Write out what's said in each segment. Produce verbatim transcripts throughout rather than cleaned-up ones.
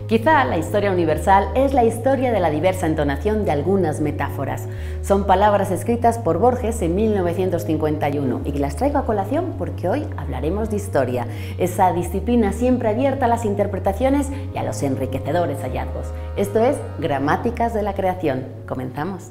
Quizá la historia universal es la historia de la diversa entonación de algunas metáforas. Son palabras escritas por Borges en mil novecientos cincuenta y uno y las traigo a colación porque hoy hablaremos de historia, esa disciplina siempre abierta a las interpretaciones y a los enriquecedores hallazgos. Esto es Gramáticas de la Creación. Comenzamos.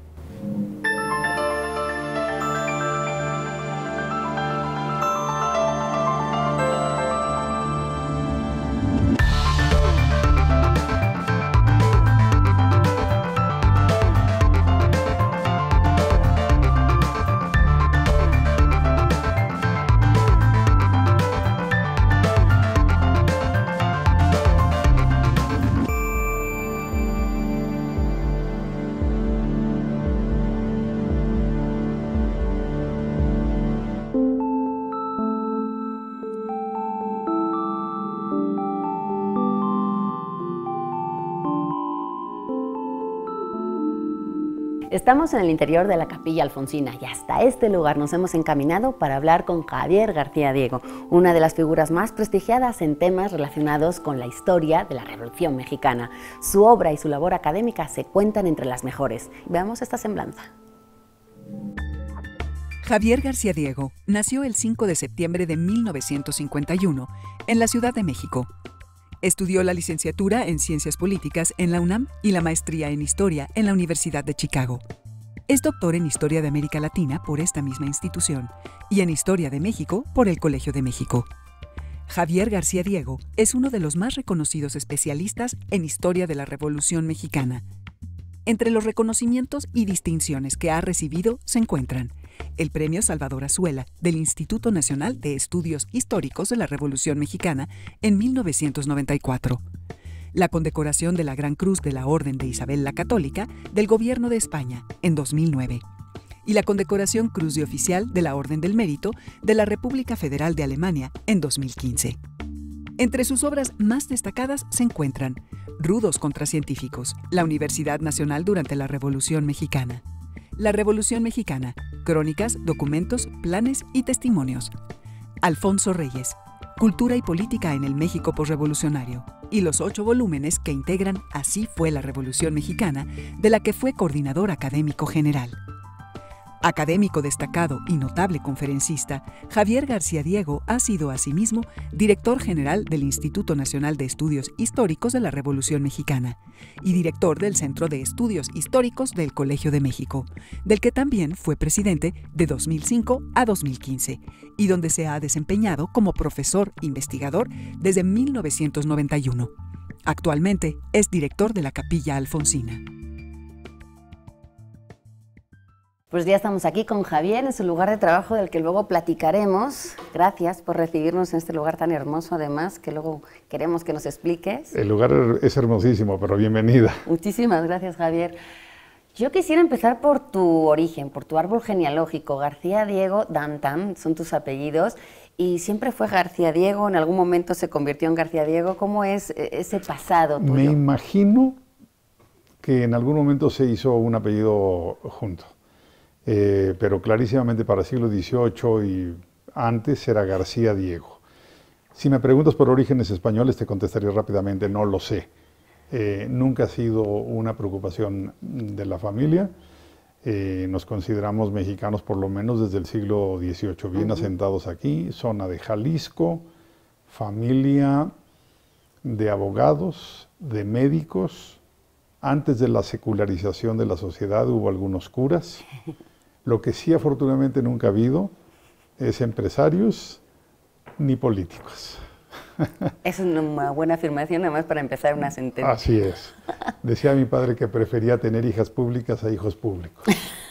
Estamos en el interior de la Capilla Alfonsina y hasta este lugar nos hemos encaminado para hablar con Javier García Diego, una de las figuras más prestigiadas en temas relacionados con la historia de la Revolución Mexicana. Su obra y su labor académica se cuentan entre las mejores. Veamos esta semblanza. Javier García Diego nació el cinco de septiembre de mil novecientos cincuenta y uno en la Ciudad de México. Estudió la licenciatura en Ciencias Políticas en la UNAM y la maestría en Historia en la Universidad de Chicago. Es doctor en Historia de América Latina por esta misma institución y en Historia de México por el Colegio de México. Javier García Diego es uno de los más reconocidos especialistas en Historia de la Revolución Mexicana. Entre los reconocimientos y distinciones que ha recibido se encuentran el Premio Salvador Azuela del Instituto Nacional de Estudios Históricos de la Revolución Mexicana en mil novecientos noventa y cuatro, la condecoración de la Gran Cruz de la Orden de Isabel la Católica del Gobierno de España en dos mil nueve y la condecoración Cruz de Oficial de la Orden del Mérito de la República Federal de Alemania en dos mil quince. Entre sus obras más destacadas se encuentran Rudos contra científicos, la Universidad Nacional durante la Revolución Mexicana, La Revolución Mexicana, Crónicas, Documentos, Planes y Testimonios, Alfonso Reyes, Cultura y Política en el México posrevolucionario, y los ocho volúmenes que integran Así fue la Revolución Mexicana, de la que fue coordinador académico general. Académico destacado y notable conferencista, Javier García Diego ha sido asimismo director general del Instituto Nacional de Estudios Históricos de la Revolución Mexicana y director del Centro de Estudios Históricos del Colegio de México, del que también fue presidente de dos mil cinco a dos mil quince y donde se ha desempeñado como profesor investigador desde mil novecientos noventa y uno. Actualmente es director de la Capilla Alfonsina. Pues ya estamos aquí con Javier en su lugar de trabajo del que luego platicaremos. Gracias por recibirnos en este lugar tan hermoso, además, que luego queremos que nos expliques. El lugar es hermosísimo, pero bienvenida. Muchísimas gracias, Javier. Yo quisiera empezar por tu origen, por tu árbol genealógico. García Diego Dantan son tus apellidos y siempre fue García Diego, en algún momento se convirtió en García Diego. ¿Cómo es ese pasado tuyo? Me imagino que en algún momento se hizo un apellido junto. Eh, pero clarísimamente para el siglo dieciocho y antes era García Diego. Si me preguntas por orígenes españoles te contestaría rápidamente, no lo sé. Eh, nunca ha sido una preocupación de la familia. Eh, nos consideramos mexicanos por lo menos desde el siglo dieciocho, bien uh-huh. asentados aquí, zona de Jalisco, familia de abogados, de médicos. Antes de la secularización de la sociedad hubo algunos curas. Lo que sí afortunadamente nunca ha habido es empresarios ni políticos. Es una buena afirmación, además, para empezar una sentencia. Así es. Decía mi padre que prefería tener hijas públicas a hijos públicos.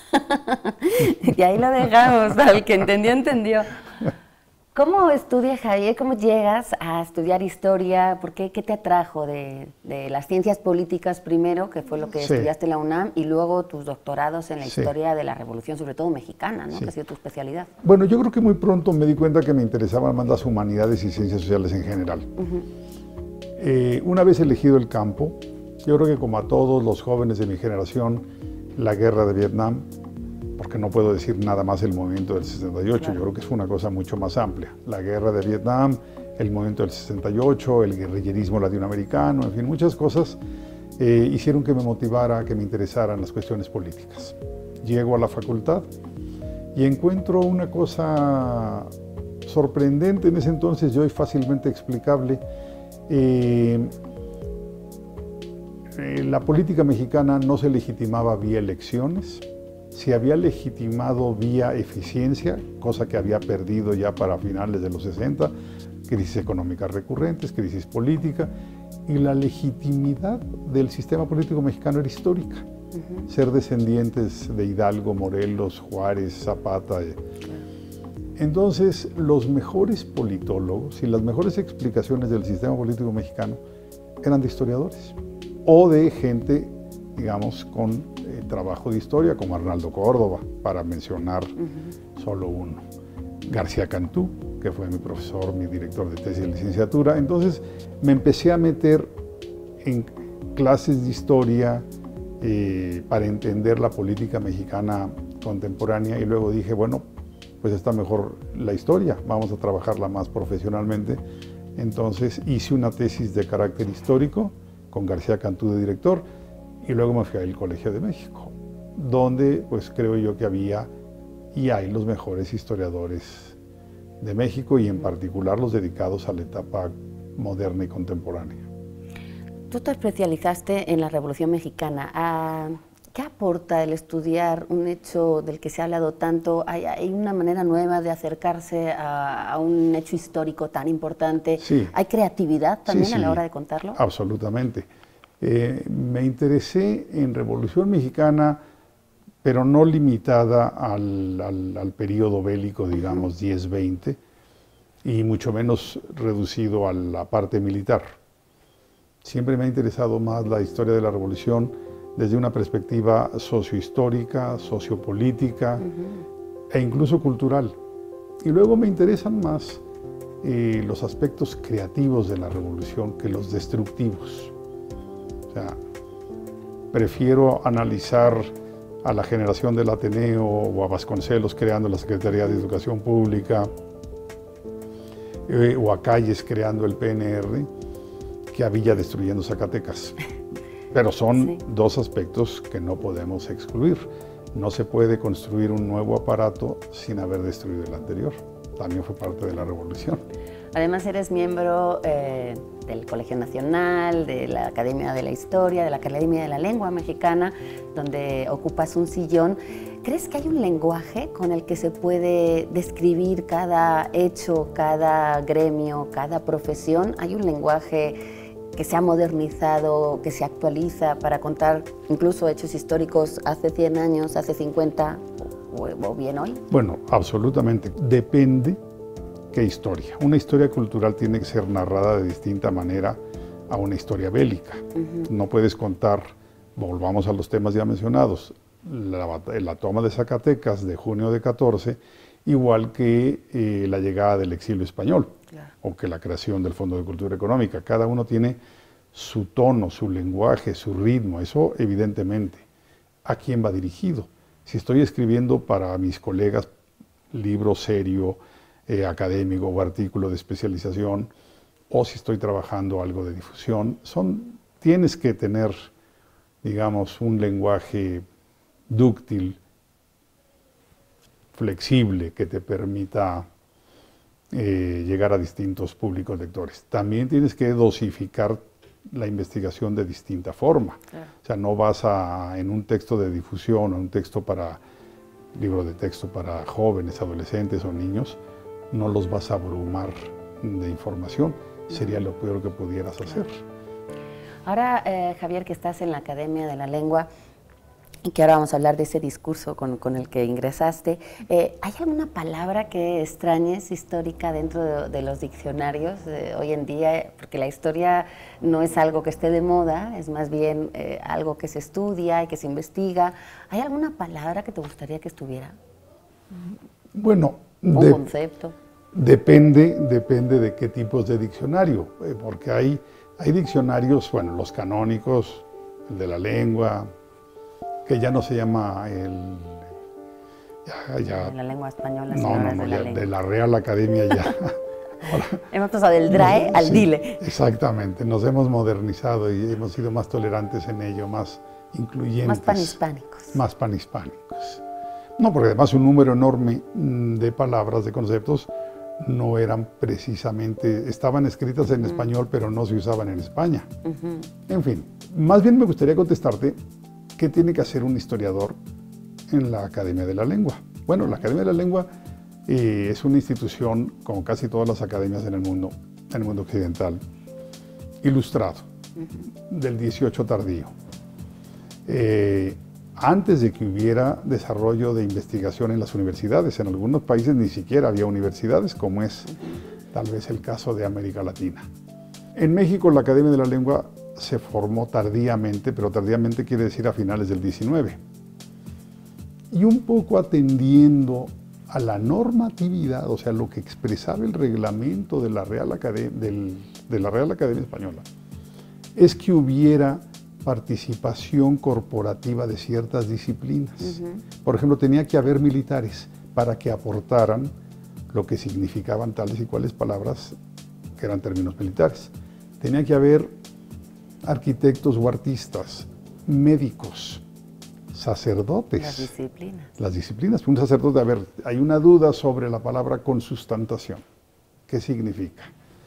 Y ahí lo dejamos, al que entendió, entendió. ¿Cómo estudias, Javier? ¿Cómo llegas a estudiar historia? ¿Por qué? ¿Qué te atrajo de, de las ciencias políticas primero, que fue lo que sí. estudiaste en la UNAM, y luego tus doctorados en la sí. historia de la Revolución, sobre todo mexicana, ¿no? Sí. Que ha sido tu especialidad. Bueno, yo creo que muy pronto me di cuenta que me interesaban más las humanidades y ciencias sociales en general. Uh-huh. eh, una vez elegido el campo, yo creo que como a todos los jóvenes de mi generación, la guerra de Vietnam, porque no puedo decir nada más el movimiento del sesenta y ocho, claro. Yo creo que es una cosa mucho más amplia. La guerra de Vietnam, el movimiento del sesenta y ocho, el guerrillerismo latinoamericano, en fin, muchas cosas eh, hicieron que me motivara, que me interesaran las cuestiones políticas. Llego a la facultad y encuentro una cosa sorprendente en ese entonces y hoy fácilmente explicable. Eh, eh, la política mexicana no se legitimaba vía elecciones, se había legitimado vía eficiencia, cosa que había perdido ya para finales de los sesenta, crisis económicas recurrentes, crisis política, y la legitimidad del sistema político mexicano era histórica. Uh-huh. Ser descendientes de Hidalgo, Morelos, Juárez, Zapata. Eh. Entonces, los mejores politólogos y las mejores explicaciones del sistema político mexicano eran de historiadores o de gente, digamos, con eh, trabajo de historia, como Arnaldo Córdoba, para mencionar uh-huh. solo uno. García Cantú, que fue mi profesor, mi director de tesis de licenciatura. Entonces me empecé a meter en clases de historia eh, para entender la política mexicana contemporánea y luego dije, bueno, pues está mejor la historia, vamos a trabajarla más profesionalmente. Entonces hice una tesis de carácter histórico con García Cantú de director y luego me fui al Colegio de México, donde pues creo yo que había y hay los mejores historiadores de México y en particular los dedicados a la etapa moderna y contemporánea. Tú te especializaste en la Revolución Mexicana. ¿Qué aporta el estudiar un hecho del que se ha hablado tanto? ¿Hay, hay una manera nueva de acercarse a, a un hecho histórico tan importante? Sí. ¿Hay creatividad también sí, a sí, la hora de contarlo? Absolutamente. Eh, me interesé en Revolución Mexicana, pero no limitada al, al, al periodo bélico, digamos, diez veinte, y mucho menos reducido a la parte militar. Siempre me ha interesado más la historia de la Revolución desde una perspectiva sociohistórica, sociopolítica uh-huh. e incluso cultural. Y luego me interesan más eh, los aspectos creativos de la Revolución que los destructivos. O sea, prefiero analizar a la generación del Ateneo o a Vasconcelos creando la Secretaría de Educación Pública eh, o a Calles creando el P N R que a Villa destruyendo Zacatecas. Pero son sí. dos aspectos que no podemos excluir. No se puede construir un nuevo aparato sin haber destruido el anterior. También fue parte de la revolución. Además eres miembro eh, del Colegio Nacional, de la Academia de la Historia, de la Academia de la Lengua Mexicana, donde ocupas un sillón. ¿Crees que hay un lenguaje con el que se puede describir cada hecho, cada gremio, cada profesión? ¿Hay un lenguaje que se ha modernizado, que se actualiza para contar incluso hechos históricos hace cien años, hace cincuenta o, o bien hoy? Bueno, absolutamente. Depende qué historia. Una historia cultural tiene que ser narrada de distinta manera a una historia bélica. Uh-huh. No puedes contar, volvamos a los temas ya mencionados, la, la toma de Zacatecas de junio de catorce, igual que eh, la llegada del exilio español, claro. o que la creación del Fondo de Cultura Económica. Cada uno tiene su tono, su lenguaje, su ritmo, eso evidentemente. ¿A quién va dirigido? Si estoy escribiendo para mis colegas libro serio, eh, académico o artículo de especialización, o si estoy trabajando algo de difusión, son, tienes que tener, digamos, un lenguaje dúctil, flexible, que te permita eh, llegar a distintos públicos lectores. También tienes que dosificar la investigación de distinta forma. Claro. O sea, no vas a, en un texto de difusión o un texto para, libro de texto para jóvenes, adolescentes o niños, no los vas a abrumar de información. Sería lo peor que pudieras hacer. Ahora, eh, Javier, que estás en la Academia de la Lengua, y que ahora vamos a hablar de ese discurso con, con el que ingresaste, eh, ¿hay alguna palabra que extrañes histórica dentro de, de los diccionarios eh, hoy en día? Porque la historia no es algo que esté de moda, es más bien eh, algo que se estudia y que se investiga. ¿Hay alguna palabra que te gustaría que estuviera? Bueno, ¿Un de, concepto? Depende, depende de qué tipos de diccionario, eh, porque hay, hay diccionarios, bueno, los canónicos, el de la lengua, que ya no se llama el... Ya, ya, la lengua española, no, no, no, de, la ya, lengua. de la Real Academia ya, Ahora, hemos pasado del drae nos, al sí, dile. Exactamente, nos hemos modernizado y hemos sido más tolerantes en ello, más incluyentes. Más panhispánicos. Más panhispánicos. No, porque además un número enorme de palabras, de conceptos, no eran precisamente, estaban escritas en uh-huh. español, pero no se usaban en España. Uh-huh. En fin, más bien me gustaría contestarte qué tiene que hacer un historiador en la Academia de la Lengua. Bueno, la Academia de la Lengua eh, es una institución, como casi todas las academias en el mundo, en el mundo occidental, ilustrado, uh-huh. del dieciocho tardío. Eh, antes de que hubiera desarrollo de investigación en las universidades, en algunos países ni siquiera había universidades, como es uh-huh. tal vez el caso de América Latina. En México la Academia de la Lengua se formó tardíamente, pero tardíamente quiere decir a finales del diecinueve. Y un poco atendiendo a la normatividad, o sea, lo que expresaba el reglamento de la Real Academia, del, de la Real Academia Española, es que hubiera participación corporativa de ciertas disciplinas. Uh-huh. Por ejemplo, tenía que haber militares para que aportaran lo que significaban tales y cuales palabras que eran términos militares. Tenía que haber arquitectos o artistas, médicos, sacerdotes. Las disciplinas. Las disciplinas. Un sacerdote, a ver, hay una duda sobre la palabra consustantación. ¿Qué significa?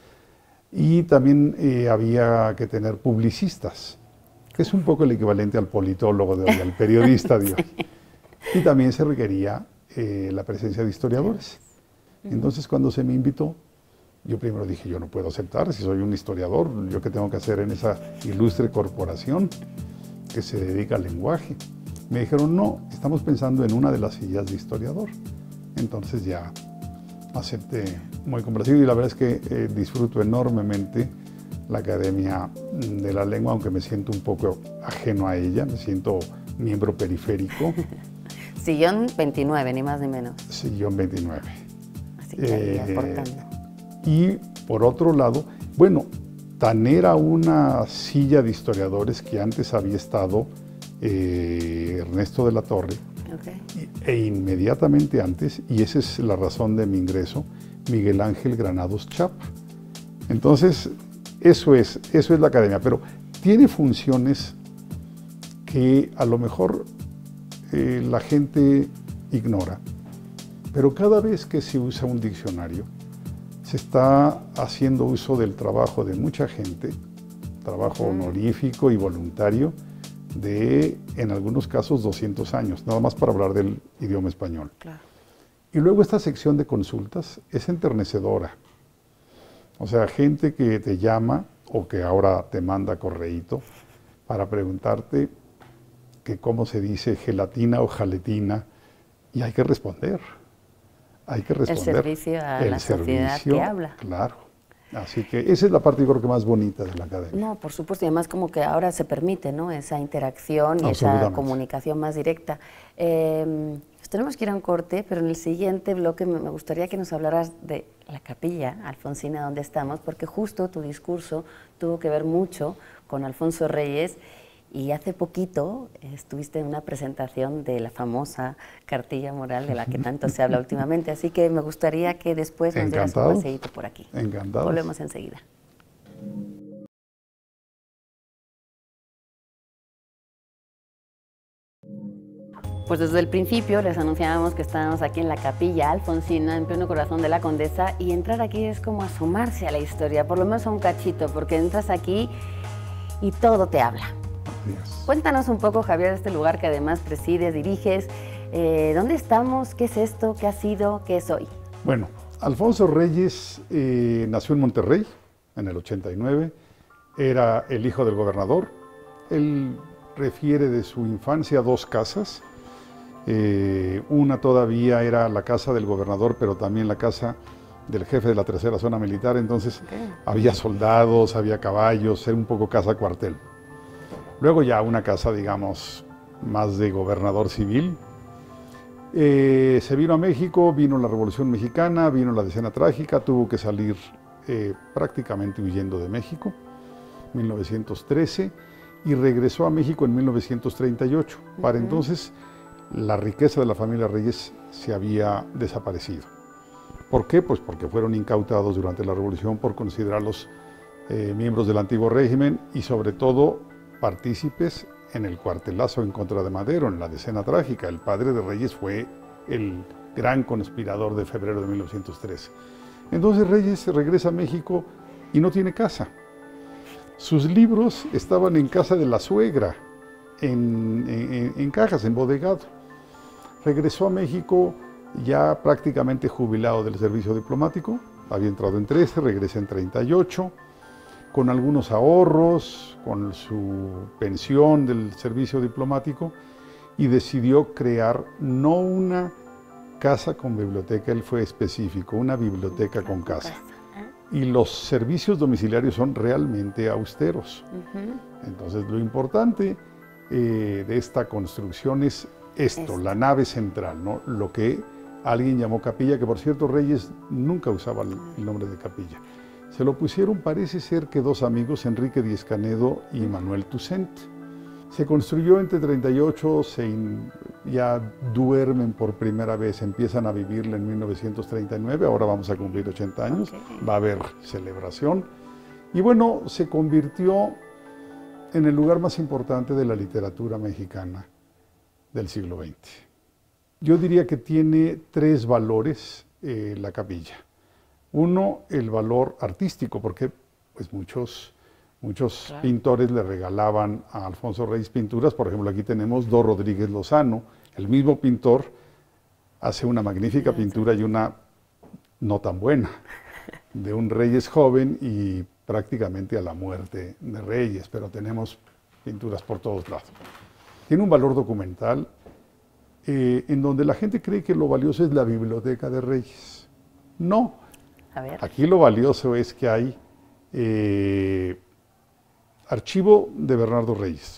Y también eh, había que tener publicistas, que es un poco el equivalente al politólogo de hoy, al periodista de hoy. Sí. Y también se requería eh, la presencia de historiadores. Entonces, cuando se me invitó, yo primero dije, yo no puedo aceptar, si soy un historiador, ¿yo qué tengo que hacer en esa ilustre corporación que se dedica al lenguaje? Me dijeron, no, estamos pensando en una de las sillas de historiador. Entonces ya acepté muy complacido y la verdad es que eh, disfruto enormemente la Academia de la Lengua, aunque me siento un poco ajeno a ella, me siento miembro periférico. Sillón veintinueve, ni más ni menos. Sillón veintinueve. Así que ahí eh, aportando. Y por otro lado, bueno, tan era una silla de historiadores que antes había estado eh, Ernesto de la Torre, okay. y, e inmediatamente antes, y esa es la razón de mi ingreso, Miguel Ángel Granados Chapa. Entonces, eso es, eso es la academia, pero tiene funciones que a lo mejor eh, la gente ignora, pero cada vez que se usa un diccionario, se está haciendo uso del trabajo de mucha gente, trabajo honorífico y voluntario, de, en algunos casos, doscientos años, nada más para hablar del idioma español. Claro. Y luego esta sección de consultas es enternecedora. O sea, gente que te llama o que ahora te manda correíto para preguntarte que cómo se dice gelatina o jaletina, y hay que responder. Hay que responder. El servicio a el la sociedad servicio, que habla. Claro. Así que esa es la parte, yo creo que más bonita de la academia. No, por supuesto, y además como que ahora se permite, ¿no?, esa interacción y esa comunicación más directa. Eh, pues tenemos que ir a un corte, pero en el siguiente bloque me gustaría que nos hablaras de la capilla alfonsina donde estamos, porque justo tu discurso tuvo que ver mucho con Alfonso Reyes. Y hace poquito estuviste en una presentación de la famosa cartilla moral de la que tanto se habla últimamente, así que me gustaría que después nos dieras un paseíto por aquí. Encantado. Volvemos enseguida. Pues desde el principio les anunciábamos que estábamos aquí en la capilla alfonsina, en pleno corazón de la Condesa, y entrar aquí es como asomarse a la historia, por lo menos a un cachito, porque entras aquí y todo te habla. Yes. Cuéntanos un poco, Javier, de este lugar que además presides, diriges. Eh, ¿Dónde estamos? ¿Qué es esto? ¿Qué ha sido? ¿Qué es hoy? Bueno, Alfonso Reyes eh, nació en Monterrey en el ochenta y nueve. Era el hijo del gobernador. Él refiere de su infancia dos casas. Eh, una todavía era la casa del gobernador, pero también la casa del jefe de la tercera zona militar. Entonces okay. había soldados, había caballos, era un poco casa cuartel. Luego ya una casa, digamos, más de gobernador civil. Eh, se vino a México, vino la Revolución Mexicana, vino la Decena Trágica, tuvo que salir eh, prácticamente huyendo de México, mil novecientos trece, y regresó a México en mil novecientos treinta y ocho. Uh-huh. Para entonces, la riqueza de la familia Reyes se había desaparecido. ¿Por qué? Pues porque fueron incautados durante la Revolución por considerarlos eh, miembros del antiguo régimen y sobre todo partícipes en el cuartelazo en contra de Madero, en la decena trágica. El padre de Reyes fue el gran conspirador de febrero de mil novecientos trece. Entonces Reyes regresa a México y no tiene casa. Sus libros estaban en casa de la suegra, en, en, en cajas, embodegado. Regresó a México ya prácticamente jubilado del servicio diplomático, había entrado en trece, regresa en treinta y ocho, con algunos ahorros, con su pensión del servicio diplomático, y decidió crear no una casa con biblioteca, él fue específico, una biblioteca con casa. Y los servicios domiciliarios son realmente austeros. Uh-huh. Entonces, lo importante eh, de esta construcción es esto, esto, la nave central, ¿no? Lo que alguien llamó capilla, que por cierto Reyes nunca usaba el, el nombre de capilla. Se lo pusieron, parece ser que dos amigos, Enrique Díez-Canedo y Manuel Toussaint. Se construyó entre treinta y ocho, se in, ya duermen por primera vez, empiezan a vivirla en mil novecientos treinta y nueve, ahora vamos a cumplir ochenta años, okay. Va a haber celebración. Y bueno, se convirtió en el lugar más importante de la literatura mexicana del siglo veinte. Yo diría que tiene tres valores eh, la capilla. Uno, el valor artístico, porque pues, muchos, muchos claro. pintores le regalaban a Alfonso Reyes pinturas. Por ejemplo, aquí tenemos Do Rodríguez Lozano. El mismo pintor hace una magnífica sí, pintura sí. y una no tan buena, de un Reyes joven y prácticamente a la muerte de Reyes, pero tenemos pinturas por todos lados. Tiene un valor documental eh, en donde la gente cree que lo valioso es la biblioteca de Reyes. No. A ver. Aquí lo valioso es que hay eh, archivo de Bernardo Reyes,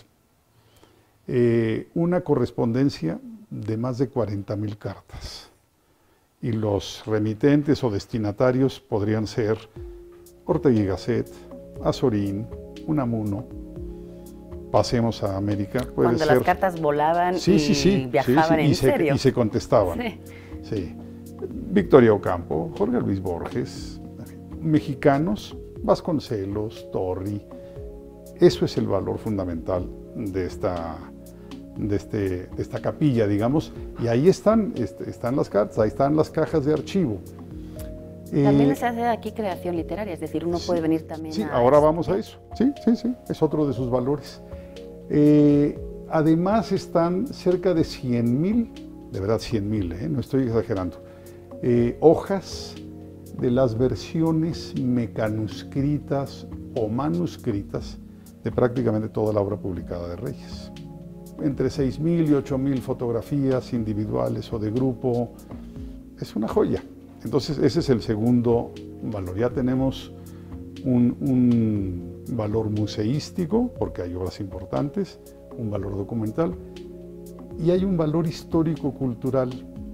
eh, una correspondencia de más de cuarenta mil cartas, y los remitentes o destinatarios podrían ser Ortega y Gasset, Azorín, Unamuno. Pasemos a América. Puede Cuando ser... las cartas volaban sí, y sí, sí, viajaban sí, sí, en y se, serio. Y se contestaban. Sí. Sí. Victoria Ocampo, Jorge Luis Borges, mexicanos, Vasconcelos, Torri. Eso es el valor fundamental de esta, de este, de esta capilla, digamos. Y ahí están, este, están las cartas, ahí están las cajas de archivo. También eh, se hace aquí creación literaria, es decir, uno sí, puede venir también sí, a... Sí, ahora vamos a eso. Sí, sí, sí, es otro de sus valores. Eh, además están cerca de cien mil, de verdad cien mil, eh, no estoy exagerando, eh, hojas de las versiones mecanuscritas o manuscritas de prácticamente toda la obra publicada de Reyes. Entre seis mil y ocho mil fotografías individuales o de grupo, es una joya. Entonces ese es el segundo valor. Ya tenemos un, un valor museístico, porque hay obras importantes, un valor documental, y hay un valor histórico-cultural,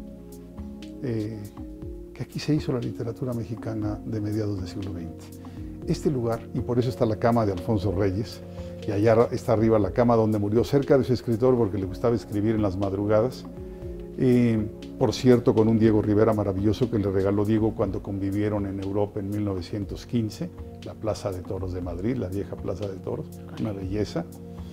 eh, que aquí se hizo la literatura mexicana de mediados del siglo veinte. Este lugar, y por eso está la cama de Alfonso Reyes, y allá está arriba la cama donde murió, cerca de su escritor, porque le gustaba escribir en las madrugadas. Eh, por cierto, con un Diego Rivera maravilloso que le regaló Diego cuando convivieron en Europa en mil novecientos quince, la Plaza de Toros de Madrid, la vieja Plaza de Toros, una belleza.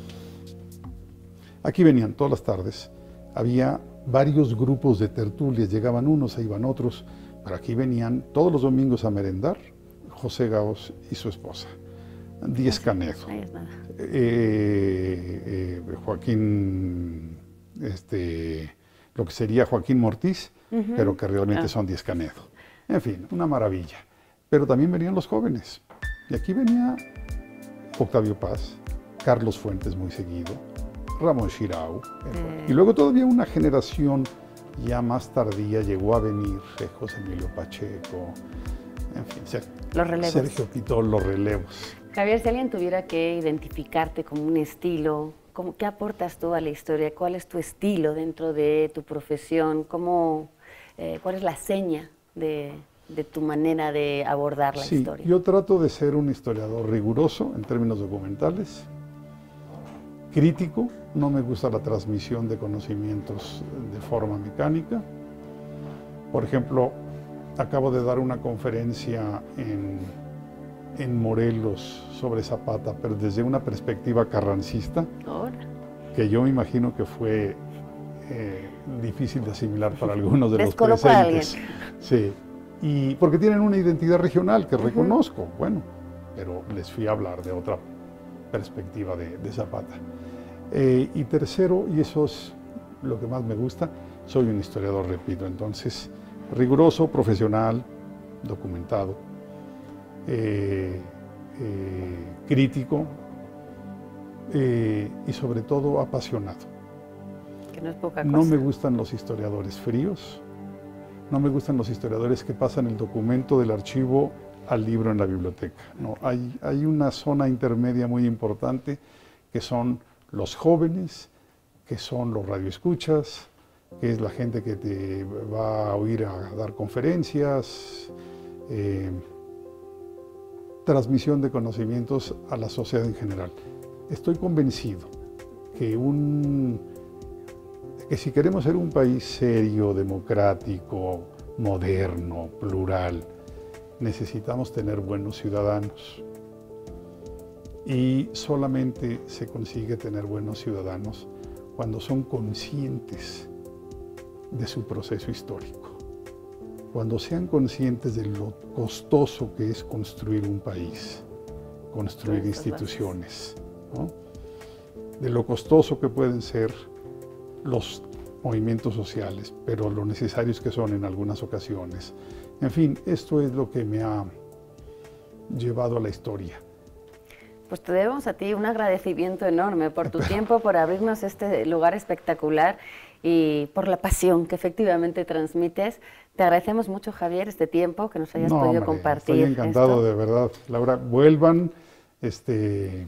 Aquí venían todas las tardes, había varios grupos de tertulias, llegaban unos, se iban otros, pero aquí venían todos los domingos a merendar José Gaos y su esposa, Díez-Canedo, eh, eh, Joaquín, este... lo que sería Joaquín Mortiz, uh-huh. pero que realmente ah. son Díez-Canedo. En fin, una maravilla. Pero también venían los jóvenes. Y aquí venía Octavio Paz, Carlos Fuentes muy seguido, Ramón Xirau. Eh. Y luego todavía una generación ya más tardía llegó a venir, eh, José Emilio Pacheco, en fin, Ser, los relevos. Sergio Pitol, los relevos. Javier, si alguien tuviera que identificarte como un estilo, ¿cómo, ¿qué aportas tú a la historia? ¿Cuál es tu estilo dentro de tu profesión? ¿Cómo, eh, ¿Cuál es la seña de, de tu manera de abordar la sí, historia? Yo trato de ser un historiador riguroso en términos documentales, crítico, no me gusta la transmisión de conocimientos de forma mecánica. Por ejemplo, acabo de dar una conferencia en, en Morelos sobre Zapata, pero desde una perspectiva carrancista, Ahora. que yo me imagino que fue eh, difícil de asimilar para algunos de los Descolocó a presentes. Sí, y porque tienen una identidad regional que reconozco, uh-huh. bueno, pero les fui a hablar de otra perspectiva de, de Zapata. Eh, y tercero, y eso es lo que más me gusta, soy un historiador, repito, entonces riguroso, profesional, documentado, eh, eh, crítico eh, y sobre todo apasionado. Que no es poca cosa. No me gustan los historiadores fríos, no me gustan los historiadores que pasan el documento del archivo al libro en la biblioteca. No, hay, hay una zona intermedia muy importante que son los jóvenes, que son los radioescuchas, que es la gente que te va a oír a dar conferencias, eh, transmisión de conocimientos a la sociedad en general. Estoy convencido que, un, que si queremos ser un país serio, democrático, moderno, plural, necesitamos tener buenos ciudadanos. Y solamente se consigue tener buenos ciudadanos cuando son conscientes de su proceso histórico, cuando sean conscientes de lo costoso que es construir un país, construir instituciones, ¿no? De lo costoso que pueden ser los movimientos sociales, pero lo necesarios que son en algunas ocasiones. En fin, esto es lo que me ha llevado a la historia. Pues te debemos a ti un agradecimiento enorme por tu tiempo, por abrirnos este lugar espectacular y por la pasión que efectivamente transmites. Te agradecemos mucho, Javier, este tiempo que nos hayas no, podido hombre, compartir. Estoy encantado, esto. de verdad. Laura, vuelvan, este,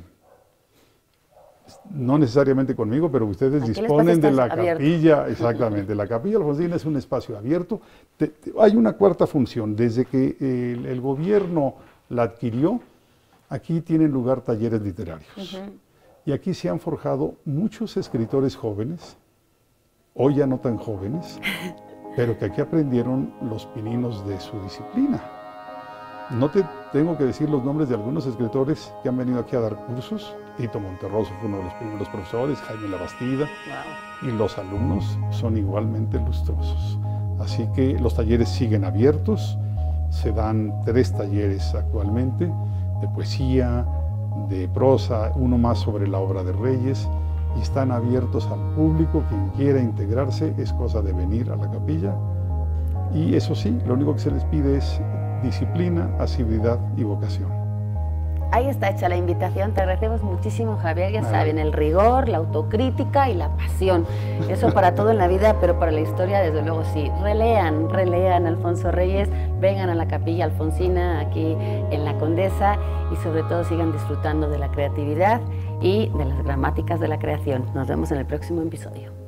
no necesariamente conmigo, pero ustedes Aquí disponen de la abierto. capilla, exactamente. La capilla Alfonsina es un espacio abierto. Te, te, hay una cuarta función. Desde que el, el gobierno la adquirió, aquí tienen lugar talleres literarios. Uh-huh. Y aquí se han forjado muchos escritores jóvenes, hoy ya no tan jóvenes, pero que aquí aprendieron los pininos de su disciplina. No te tengo que decir los nombres de algunos escritores que han venido aquí a dar cursos. Tito Monterroso fue uno de los primeros profesores, Jaime Labastida, wow. Y los alumnos son igualmente lustrosos. Así que los talleres siguen abiertos, se dan tres talleres actualmente, de poesía, de prosa, uno más sobre la obra de Reyes, y están abiertos al público. Quien quiera integrarse es cosa de venir a la capilla, y eso sí, lo único que se les pide es disciplina, asiduidad y vocación. Ahí está hecha la invitación, te agradecemos muchísimo, Javier, ya saben, el rigor, la autocrítica y la pasión, eso para todo en la vida, pero para la historia desde luego sí. Relean, relean Alfonso Reyes, vengan a la capilla Alfonsina aquí en La Condesa y sobre todo sigan disfrutando de la creatividad y de las gramáticas de la creación. Nos vemos en el próximo episodio.